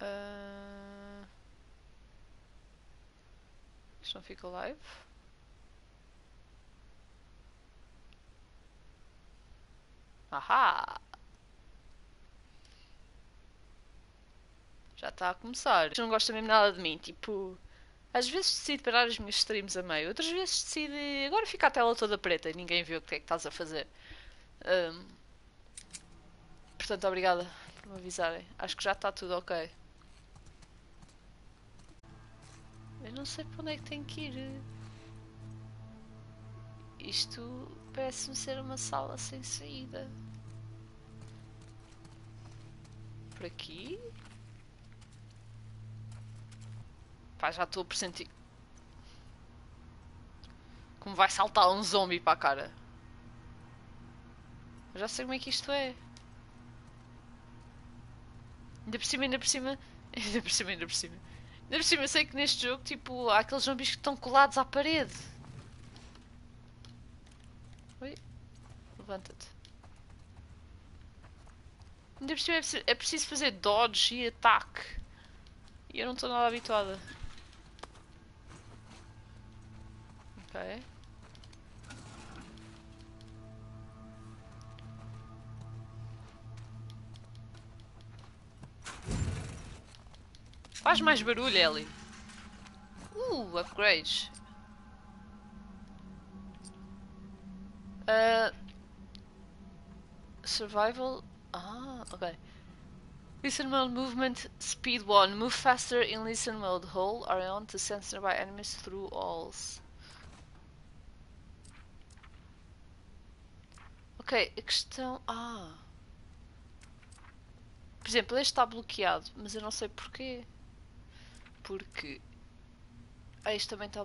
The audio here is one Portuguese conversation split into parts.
Isto não fica live? Ahá! Já está a começar. Não gosta mesmo nada de mim, tipo... Às vezes decido parar as minhas streams a meio, outras vezes decide... Agora fica a tela toda preta e ninguém vê o que é que estás a fazer. Portanto, obrigada por me avisarem. Acho que já está tudo ok. Eu não sei para onde é que tenho que ir. Isto parece-me ser uma sala sem saída. Por aqui? Pá, já estou a pressentir. Como vai saltar um zombie para a cara. Eu já sei como é que isto é. Ainda por cima, ainda por cima. Ainda por cima, ainda por cima. Ainda por cima, eu sei que neste jogo, tipo, há aqueles zombies que estão colados à parede. Oi? Levanta-te. Ainda por cima é preciso fazer dodge e ataque. E eu não estou nada habituada. Ok. Faz mais barulho, Ellie. Upgrades. Survival. Ah, ok. Listen mode movement speed 1. Move faster in listen mode. Hold R1 to sense nearby enemies through walls. Ok, a questão. Por exemplo, este está bloqueado, mas eu não sei porquê. Porque. Este também está.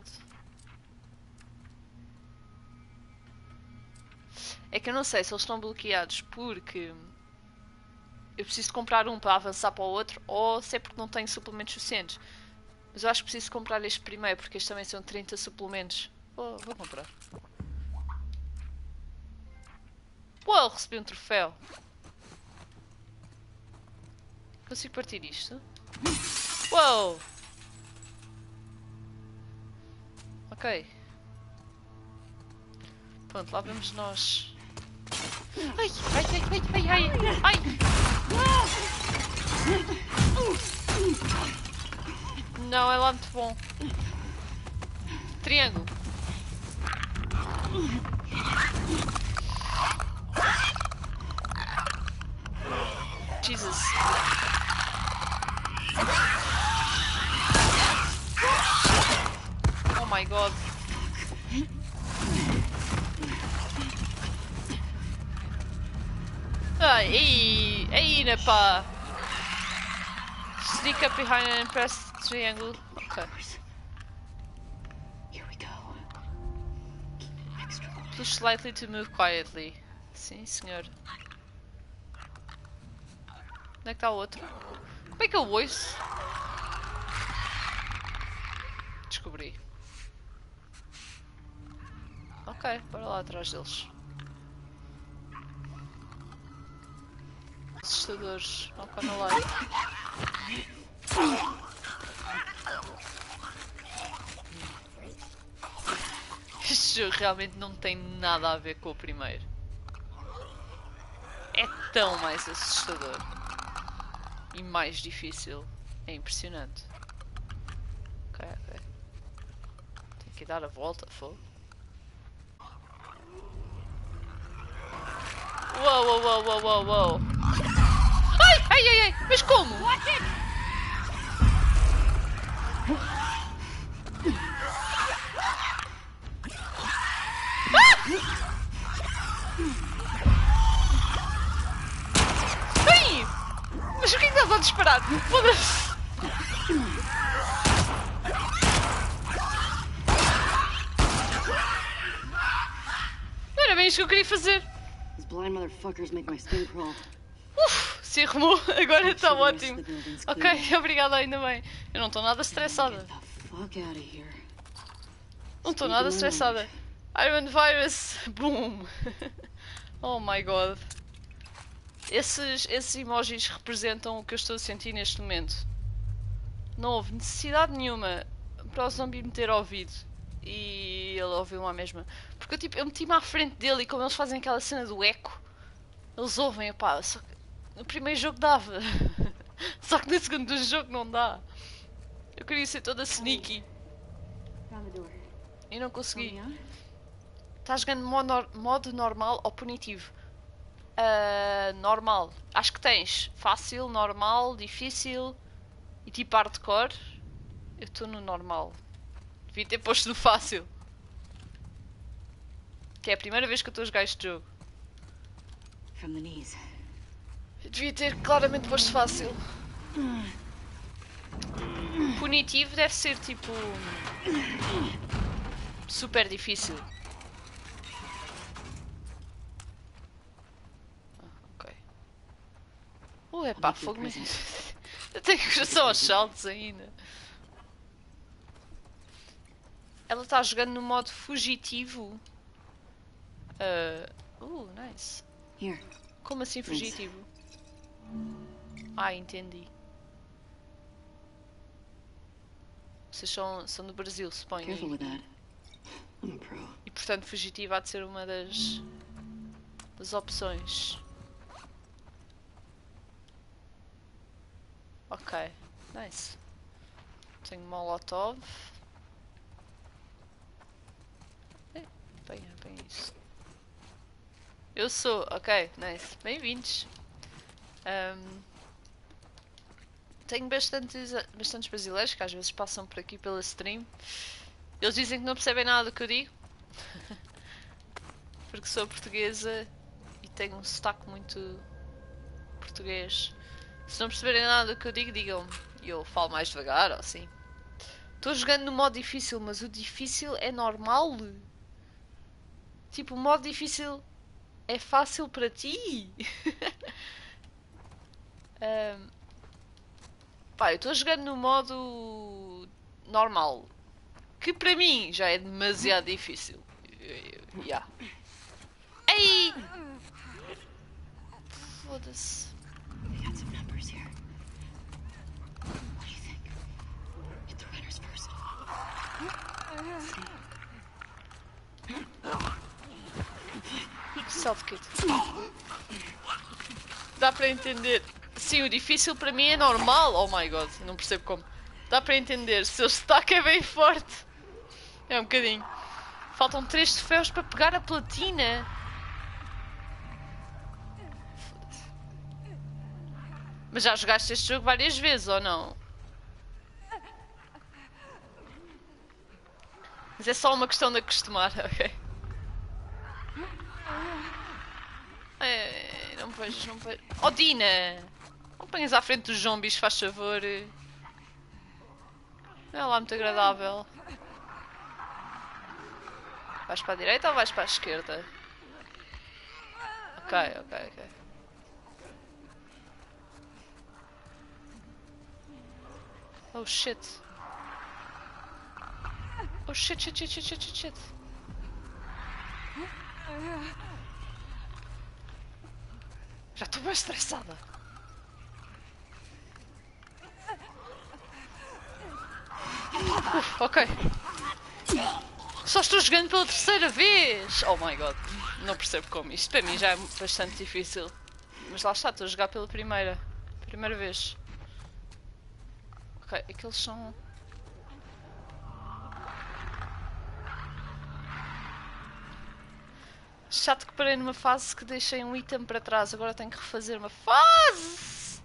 É que eu não sei se eles estão bloqueados porque eu preciso comprar um para avançar para o outro ou se é porque não tenho suplementos suficientes. Mas eu acho que preciso comprar este primeiro porque estes também são 30 suplementos. Vou comprar. Uou, recebi um troféu. Consigo partir isto? Uou! Ok. Pronto, lá vamos nós. Ai, ai, ai, ai, ai, ai, ai! Não, é lá muito bom. Triângulo. Jesus. Oh my god. Ei, pá. Sneak up behind and press triangle. Ok. Push slightly to move quietly. Sim, senhor. Onde é que está o outro? Como é que eu ouço? Descobri. Ok, bora lá atrás deles. Assustadores. Vão cá no lado. Este jogo realmente não tem nada a ver com o primeiro. É tão mais assustador. E mais difícil. É impressionante. Ok. Tenho que dar a volta, fogo. Uou. Ai, mas como? Ai! Mas o que é que estás a disparar? Foda-se! Não era bem isto que eu queria fazer. Se arrumou, agora está ótimo. Ok, obrigada, ainda bem. Eu não estou nada estressada. Não estou nada estressada. Iron Virus, boom. Oh my god. Esses emojis representam o que eu estou a sentir neste momento. Não houve necessidade nenhuma para o zombie me ter ouvido. E ele ouviu-me à mesma. Porque eu meti-me à frente dele e como eles fazem aquela cena do eco, eles ouvem, pá, só que no primeiro jogo dava. Só que no segundo jogo não dá. Eu queria ser toda sneaky. E não consegui. Estás jogando modo normal ou punitivo? Normal. Acho que tens fácil, normal, difícil e tipo hardcore. Eu estou no normal. Devia ter posto no fácil. Que é a primeira vez que eu estou a jogar este jogo. Eu devia ter claramente posto fácil. Punitivo deve ser tipo super difícil. Ok. Epá, fogo mesmo. Eu tenho que coração aos saltos ainda. Ela está jogando no modo fugitivo. Nice. Como assim fugitivo? Entendi. Vocês são do Brasil, suponho. E portanto fugitivo há de ser uma das opções. Ok, nice. Tenho molotov. Apanha isso. Eu sou, ok, nice. Bem-vindos. Tenho bastantes brasileiros que às vezes passam por aqui pela stream. Eles dizem que não percebem nada do que eu digo. Porque sou portuguesa e tenho um sotaque muito português. Se não perceberem nada do que eu digo, digam-me. E eu falo mais devagar ou assim. Estou jogando no modo difícil, mas o difícil é normal? Tipo, o modo difícil é fácil para ti? Pá, eu estou jogando no modo normal. Que para mim já é demasiado difícil. Yeah. Ei! Foda-se. Self kit. Dá para entender. Sim, o difícil para mim é normal. Oh my god, não percebo como. Dá para entender. Se o stack é bem forte. É um bocadinho. Faltam 3 troféus para pegar a platina. Mas já jogaste este jogo várias vezes, ou não? Mas é só uma questão de acostumar, ok? Não vejo. Oh, Dina! Não ponhas à frente dos zombies, faz favor. Não é lá muito agradável. Vais para a direita ou vais para a esquerda? Ok. Oh shit. Oh shit. Já estou bem estressada. Ok. Só estou jogando pela terceira vez! Oh my god. Não percebo como. Isto para mim já é bastante difícil. Mas lá está, estou a jogar pela primeira vez. Ok, aqueles são... Chato que parei numa fase que deixei um item para trás. Agora tenho que refazer uma fase!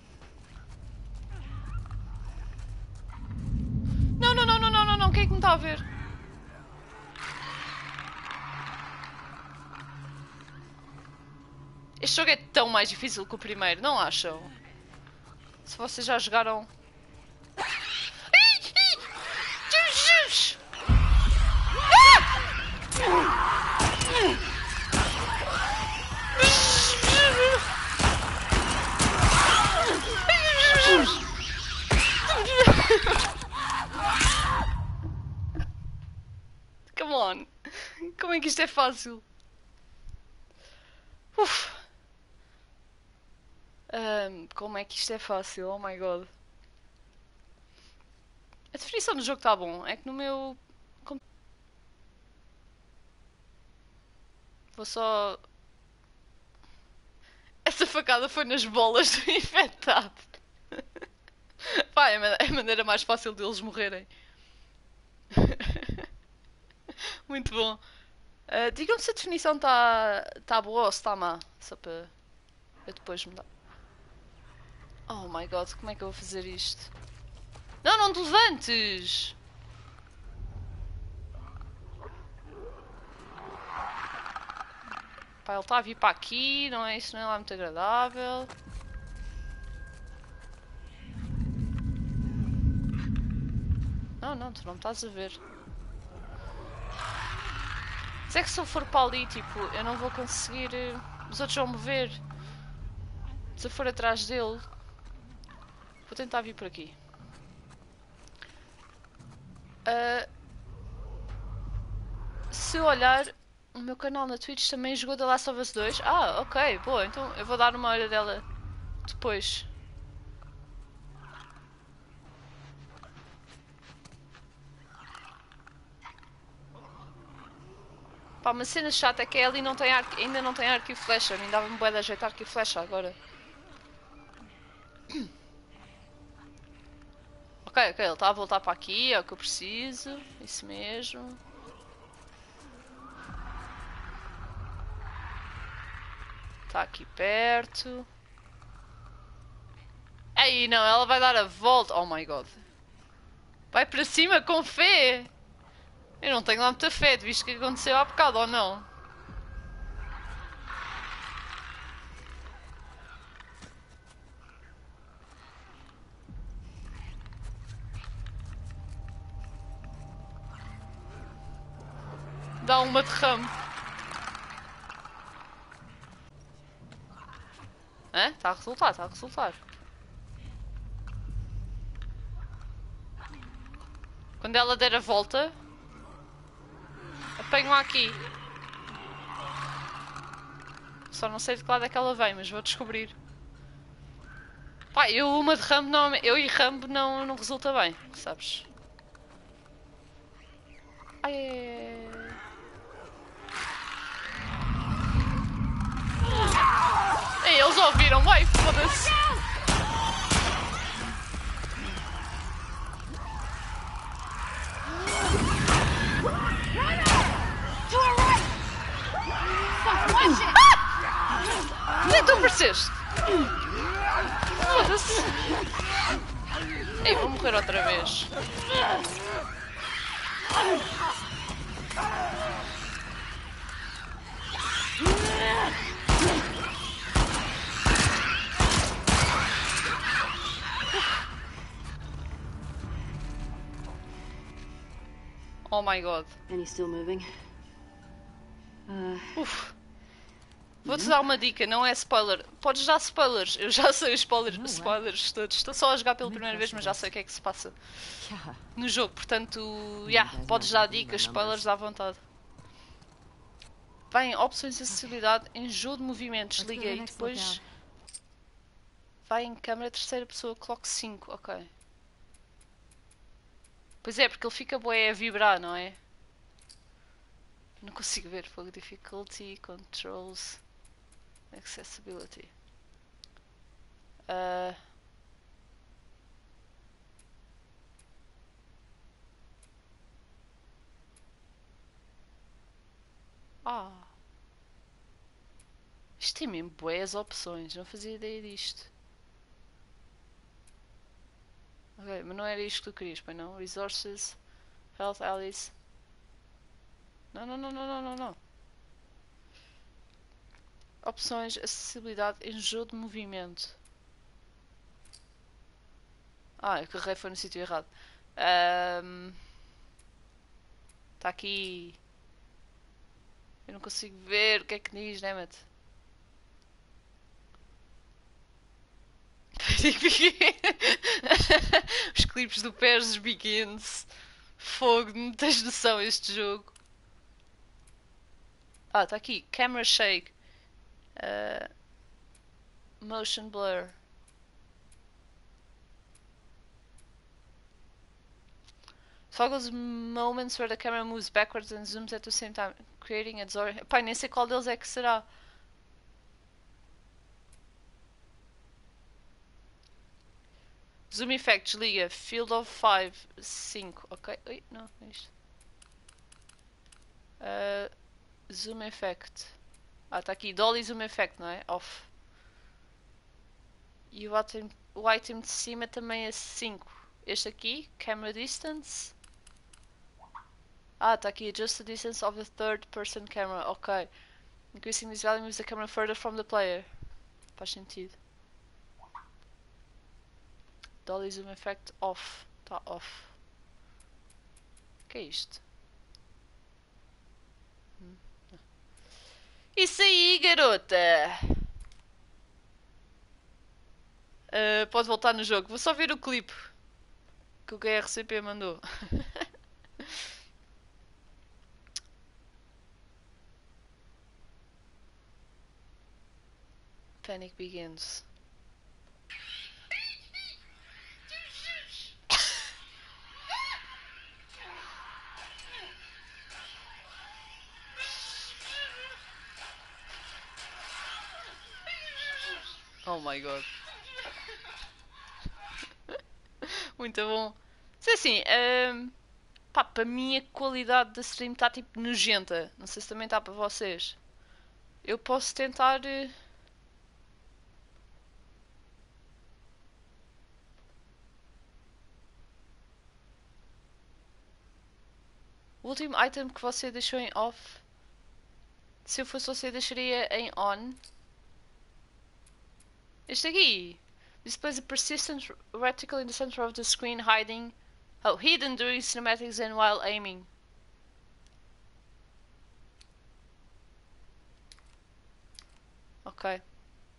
Não. Quem é que me está a ver? Este jogo é tão mais difícil que o primeiro, não acham? Se vocês já jogaram... Jesus! Come on! Como é que isto é fácil? Como é que isto é fácil? Oh my god. A definição do jogo está bom. É que no meu... Vou só... Essa facada foi nas bolas do infectado. Pá, é a maneira mais fácil deles morrerem. Muito bom. Digam-me se a definição está boa ou se está má. Só para eu depois mudar. Oh my god, como é que eu vou fazer isto? Não, não te levantes! Pá, ele está a vir para aqui, não é? Isso não é lá muito agradável. Não, não, tu não me estás a ver. Mas é que se eu for para ali, tipo, eu não vou conseguir... Os outros vão me ver. Se eu for atrás dele... Vou tentar vir por aqui. Se eu olhar... O meu canal na Twitch também jogou The Last of Us 2. Ah, ok, boa. Então eu vou dar uma olhada dela depois. Pá, uma cena chata é que a Ellie não tem ainda não tem arco e flecha. A mim dava-me bué de ajeitar arco e flecha agora. Ok, ele está a voltar para aqui, é o que eu preciso. Isso mesmo. Está aqui perto. Aí, não, ela vai dar a volta. Oh my god. Vai para cima com fé. Eu não tenho lá muita fé, visto que aconteceu há bocado ou não. Dá uma derrame. Hã? Está a resultar, está a resultar. Quando ela der a volta, apanho-a aqui. Só não sei de que lado é que ela vem, mas vou descobrir. Pá, uma de Rambo não, eu e Rambo não resulta bem, sabes? Ai, ei, eles ouviram, vai, foda-se. Nem tu apareceste. Foda-se. Ei, vou morrer outra vez. Oh my god. And he's still moving. Uf. Vou-te dar uma dica, não é spoiler. Podes dar spoilers. Eu já sei os spoilers todos. Estou só a jogar pela primeira vez, mas já sei o que é que se passa no jogo. Portanto, podes dar dicas, spoilers à vontade. Bem, opções de acessibilidade, enjoo de movimentos, liguei. Depois vai em câmera terceira pessoa, clock 5, ok. Pois é, porque ele fica bué a vibrar, não é? Não consigo ver. Fogo difficulty, controls, accessibility. Isto tem mesmo bué opções. Não fazia ideia disto. Ok, mas não era isto que tu querias, pois não? Resources, Health Allies. Não, não, não, não, não, não, não. Opções, acessibilidade, enjoo de movimento. Ah, eu carreguei foi no sítio errado. Está aqui. Eu não consigo ver o que é que diz, dammit. Os clipes do Pairs Begins. Fogo, não tens noção este jogo. Ah, está aqui. Camera Shake. Motion Blur. Toggles moments where the camera moves backwards and zooms at the same time, creating a distortion. Pai, nem sei qual deles é que será. Zoom effect, desliga. Field of 5. Ok. Ui, não, é isto. Zoom effect. Ah, tá aqui. Dolly zoom effect, não é? Off. E o item de cima também é 5. Este aqui, camera distance. Ah, tá aqui. Adjust the distance of the third person camera. Ok. Increasing this value moves the camera further from the player. Faz sentido. Dolly zoom effect off. Tá off. O que é isto? Isso aí, garota! Pode voltar no jogo. Vou só ver o clipe que o GRCP mandou. Panic begins. Oh my god. Muito bom. Mas é assim, pá, para mim a qualidade da stream está tipo nojenta. Não sei se também está para vocês. Eu posso tentar. O último item que você deixou em off. Se eu fosse você, deixaria em on. Este aqui. Displays a persistent reticle in the center of the screen hiding. Oh, hidden during cinematics and while aiming. Ok.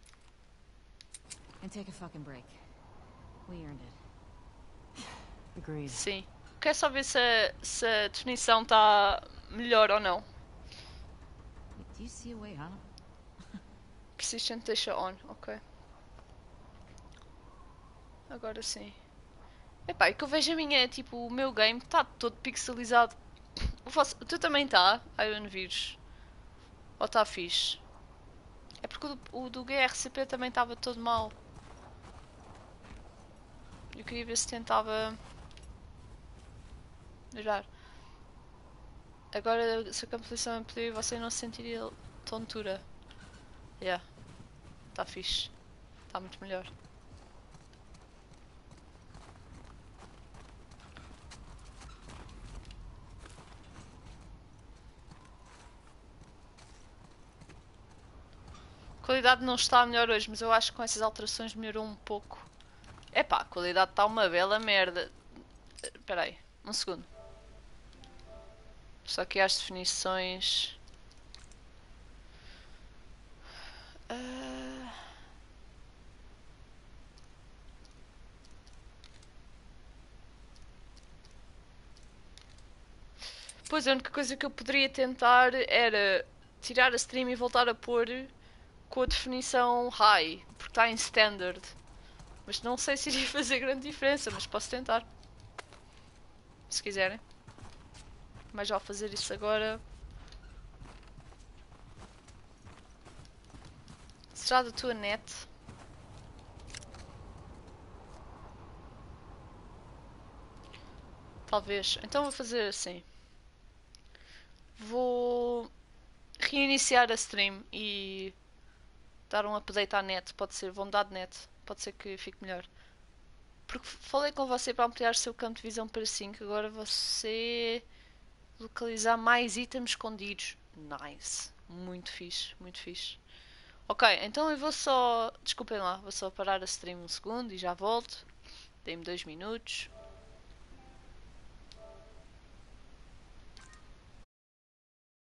And take a fucking break. We earned it. Agreed. Sim. Quero só ver se a definição está melhor ou não. Do you see a way out? Persistent deixa on, ok. Agora sim. Epá, é que eu vejo a minha, tipo, o meu game está todo pixelizado. O teu também está, Iron Vírus? Ou está fixe? É porque o do GRCP também estava todo mal. Eu queria ver se tentava melhorar. Agora, se a compilação ampliar, você não sentiria tontura. Yeah, está fixe. Está muito melhor. A qualidade não está melhor hoje, mas eu acho que com essas alterações melhorou um pouco. Epá, a qualidade está uma bela merda. Espera aí, um segundo. Só que as definições... Pois, a única coisa que eu poderia tentar era tirar a stream e voltar a pôr com a definição high, porque está em standard. Mas não sei se iria fazer grande diferença, mas posso tentar. Se quiserem. Mas ao fazer isso agora... Será da tua net? Talvez. Então vou fazer assim. Vou reiniciar a stream e dar um update à net. Pode ser, vou mudar de net. Pode ser que fique melhor. Porque falei com você para ampliar o seu campo de visão para 5. Agora você localizar mais itens escondidos. Nice. Muito fixe, muito fixe. Ok, então eu vou só... Desculpem lá, vou só parar a stream um segundo e já volto. Dei-me 2 minutos.